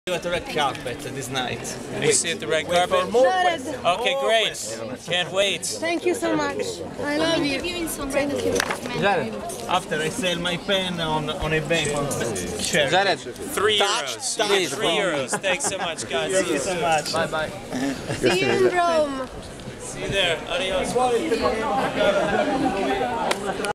You at the red carpet this night. You see at the red carpet? Okay, great. Can't wait. Thank you so much. I love you. Thank you. After I sell my pen on eBay. Share. €3. Touch. €3. Thanks so much, guys. Thank you so much. Bye bye. See you in Rome. See you there. Adios.